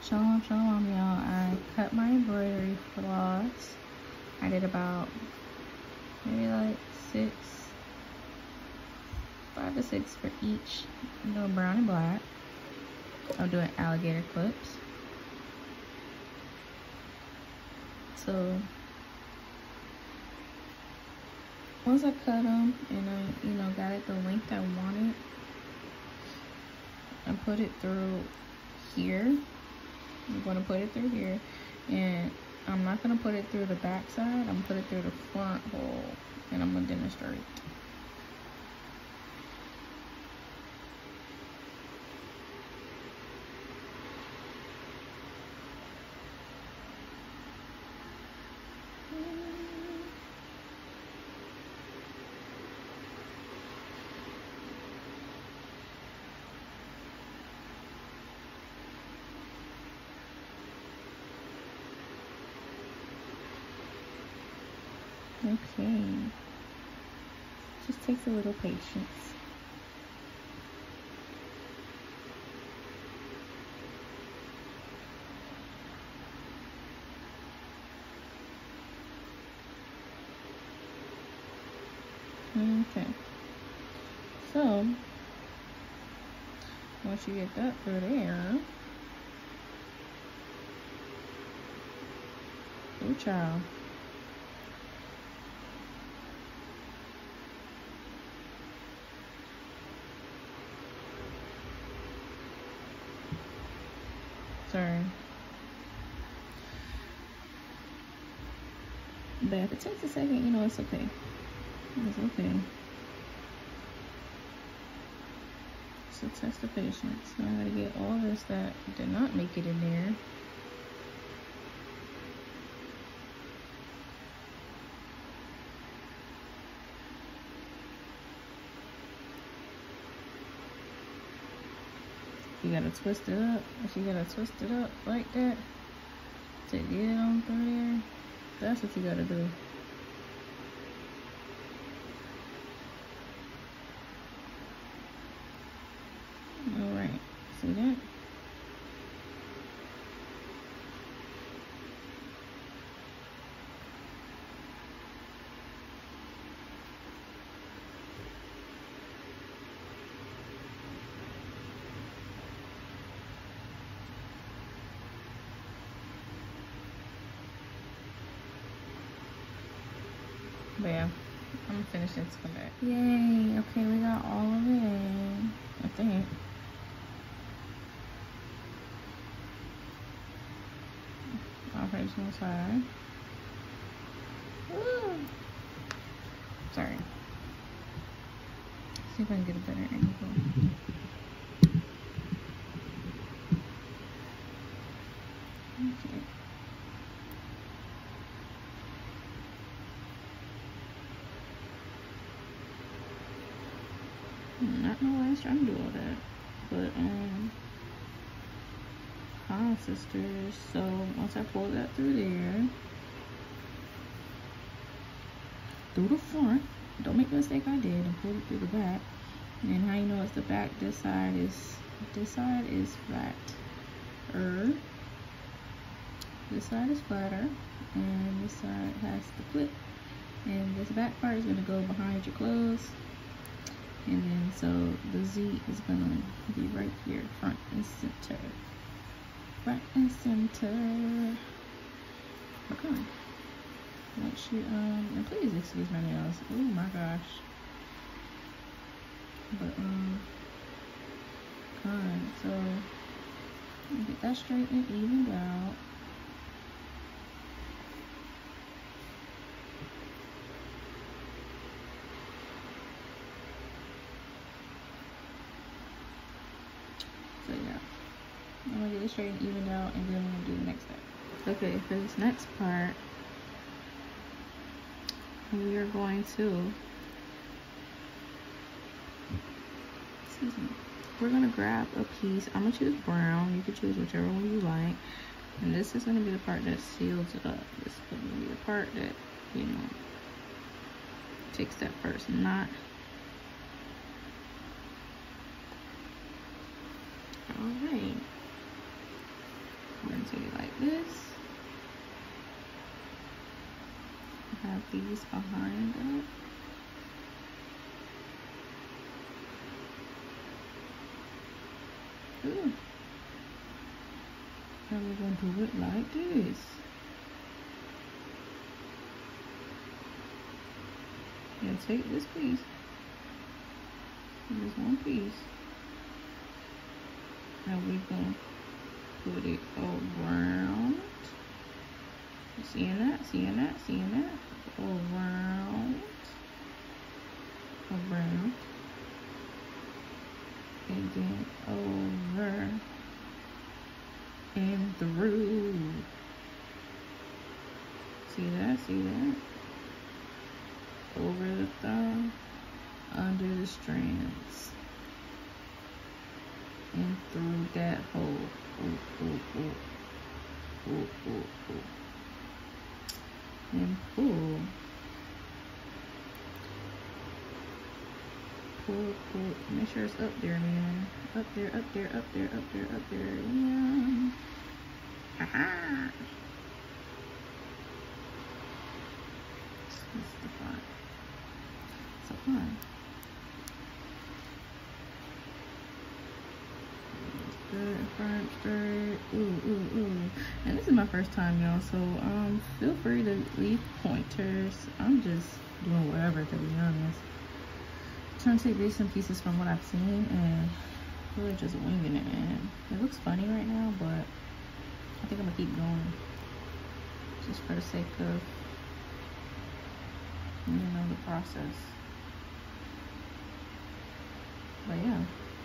Shalom, shalom, y'all. I cut my embroidery floss. I did about maybe like 5 to 6 for each. I'm doing brown and black. I'm doing alligator clips. So once I cut them and I, got it the length I wanted, I put it through here. I'm gonna put it through here, and I'm not gonna put it through the back side. I'm gonna put it through the front hole, and I'm gonna demonstrate. Okay, just takes a little patience. Okay, so once you get that through there, ooh child. Sorry. But if it takes a second, it's okay. It's okay. It's a test of patience. Now I gotta get all this that did not make it in there. You gotta twist it up. If you gotta twist it up like that to get it on through there, that's what you gotta do. Alright, see that? But yeah, I'm gonna finish this come back. Yay, okay, we got all of it, I think. Operational side. Woo. Sorry. See if I can get a better angle. Okay. Not know why I was trying to do all that, but hi sisters. So once I pull that through there, through the front, don't make the mistake I did and pull it through the back. And how you know it's the back? This side is flat. This side is flatter, and this side has the clip. And this back part is gonna go behind your clothes. And then so the Z is gonna be right here, front and center. Front and center. Okay. Once you and please excuse my nails. Oh my gosh. But alright, so get that straight and evened out. So yeah, I'm gonna get it straight and evened out, and then we're gonna do the next step. Okay, for this next part, we are going to, excuse me, we're gonna grab a piece. I'm gonna choose brown. You can choose whichever one you like. And this is gonna be the part that seals it up. This is gonna be the part that, takes that first knot. Alright. this. I have these behind it. Ooh. And we're going to do it like this. And take this piece, this one piece, and we're going to put it around. Seeing that, seeing that, seeing that? Around, around, and then over and through. See that, see that? Over the thumb, under the strands, and through that hole. Ooh, ooh, ooh. Ooh, ooh, ooh. And pull. Pull, pull. Make sure it's up there, man. Up there, up there, up there, up there, up there. Yeah. Ha-ha. That's the fun. So fun. Good, front, straight. Ooh, ooh, ooh. And this is my first time, y'all, so feel free to leave pointers. I'm just doing whatever, to be honest. Trying to take bits and pieces from what I've seen and really just winging it, man. It looks funny right now, but I think I'm gonna keep going just for the sake of, you know, the process. But yeah.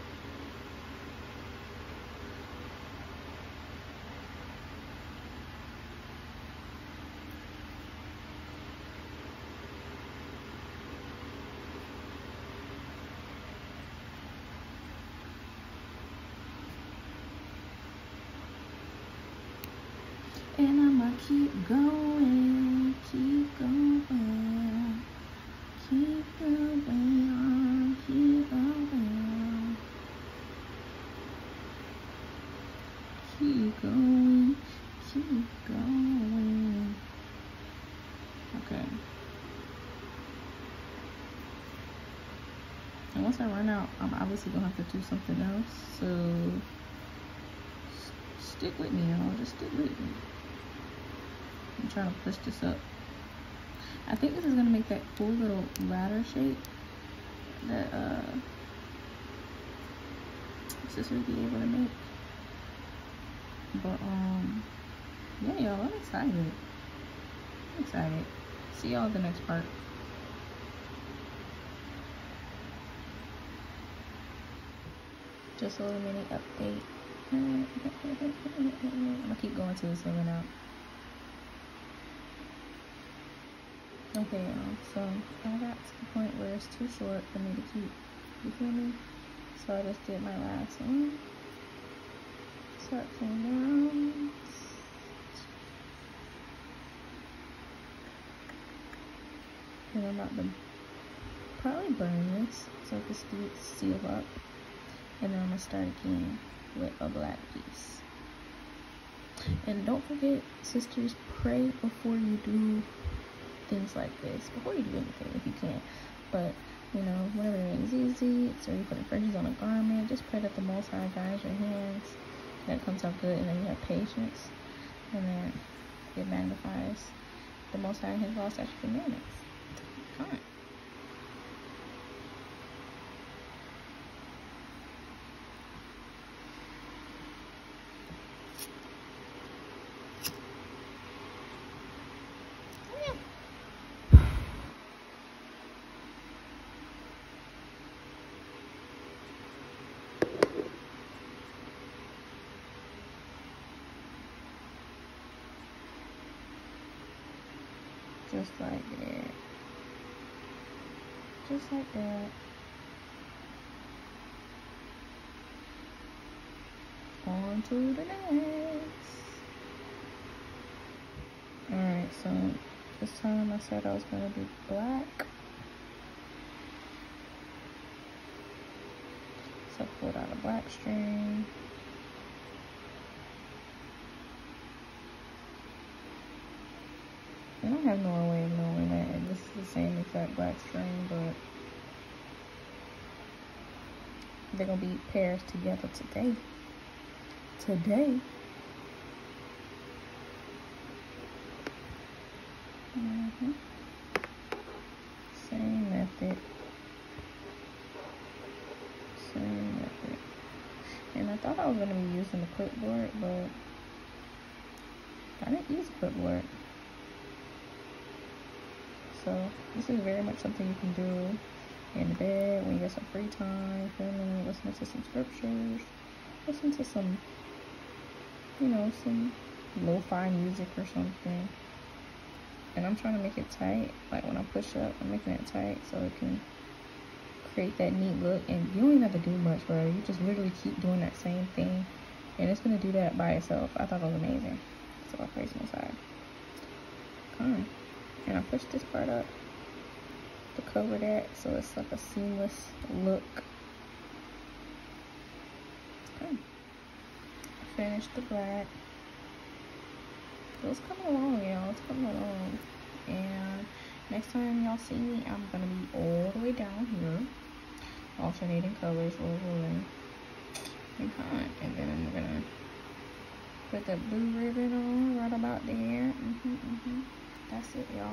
And I'ma keep going, keep going, keep going, keep going, keep going, keep going. Okay. And once I run out, I'm obviously gonna have to do something else. So stick with me, y'all. Just stick with me. I'm trying to push this up. I think this is gonna make that cool little ladder shape that sisters be able to make. But yeah, y'all, I'm excited. I'm excited. See y'all in the next part. Just a little mini update. I'm gonna keep going till it's over out. Okay, y'all, so I got to the point where it's too short for me to keep, you feel me? So I just did my last one. Start pulling down. And I'm about to probably burn this so it can seal up. And then I'm gonna start again with a black piece. And don't forget, sisters, pray before you do things like this, before you do anything if you can. But you know, whenever it is easy, so you're putting fringes on a garment, just pray that the Most High guides your hands, that it comes out good, and then you have patience, and then it magnifies the Most High and His law, statutes, and commandments. Alright. Just like that. Just like that. On to the next. Alright, so this time I said I was going to do black. So I pulled out a black string. And I have no way of knowing that this is the same exact black string, but they're gonna be pairs together today. Same method. And I thought I was gonna be using the clipboard, but I didn't use a clipboard. So this is very much something you can do in bed when you get some free time, feeling, listening to some scriptures, listen to some, you know, some lo-fi music or something. And I'm trying to make it tight. Like when I push up, I'm making it tight so it can create that neat look. And you don't even have to do much, bro. You just literally keep doing that same thing, and it's gonna do that by itself. I thought it was amazing. So I'll place it inside. Come. And I push this part up to cover that so it's like a seamless look. Okay. Finish the black. So it's coming along, y'all. It's coming along. And next time y'all see me, I'm gonna be all the way down here, alternating colors, rolling and kind. And then I'm gonna put the blue ribbon on right about there. That's it, y'all.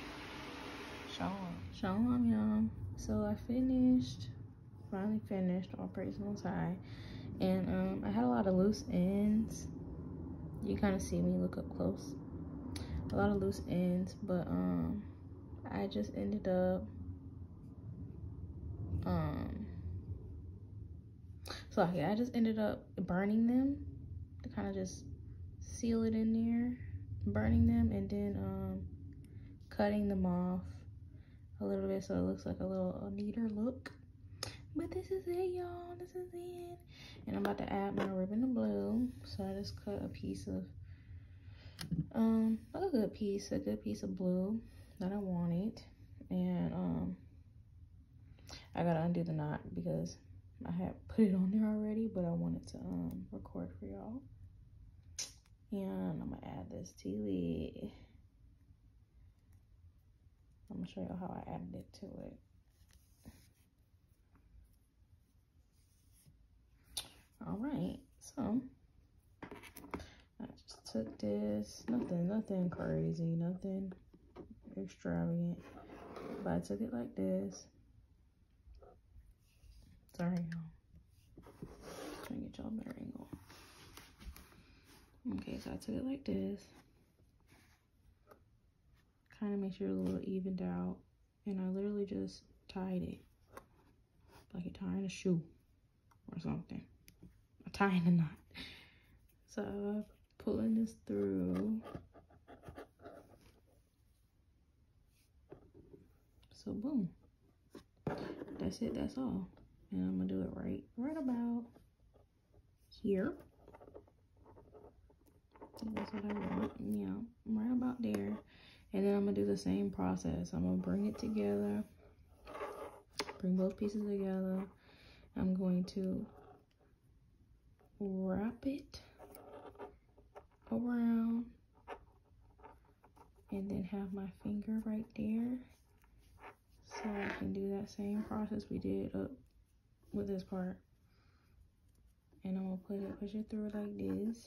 Shalom, y'all. So I finally finished, all praise the Most High. And I had a lot of loose ends. You kind of see me look up close. A lot of loose ends, but I just ended up I just ended up burning them to kind of just seal it in there, burning them, and then cutting them off a little bit so it looks like a neater look. But this is it, y'all. This is it. And I'm about to add my ribbon of blue. So I just cut a piece of a good piece of blue that I wanted. And I gotta undo the knot because I had put it on there already, but I wanted to record for y'all. And I'm gonna add this to it. I'm gonna show you how I added it to it. All right, so I just took this, nothing crazy, nothing extravagant, but I took it like this. Sorry, y'all. Trying to get y'all a better angle. Okay, so I took it like this. Kind of make sure it's a little evened out, and I literally just tied it like you're tying a shoe or something. Tying a knot. So I'm pulling this through. So boom. That's it, that's all. And I'm gonna do it right about here. That's what I want. Yeah, right about there. And then I'm gonna do the same process. I'm gonna bring it together. Bring both pieces together. I'm going to wrap it around and then have my finger right there so I can do that same process we did up with this part. And I'm gonna push it through like this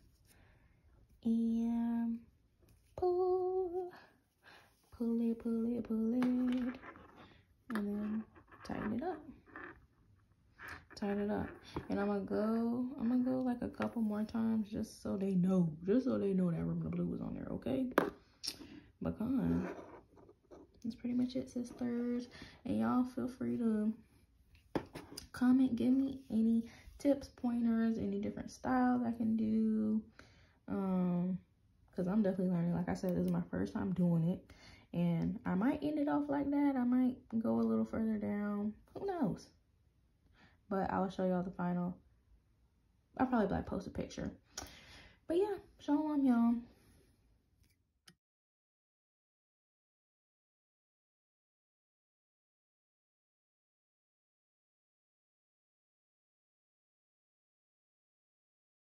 and pull it, and then tighten it up. And I'm gonna go like a couple more times just so they know that ribbon of blue was on there, okay? Because that's pretty much it, sisters. And y'all feel free to comment, give me any tips, pointers, any different styles I can do, because I'm definitely learning. Like I said, this is my first time doing it, and I might end it off like that. I might go a little further down, who knows? But I will show y'all the final. I'll probably like post a picture. But yeah, shalom, y'all.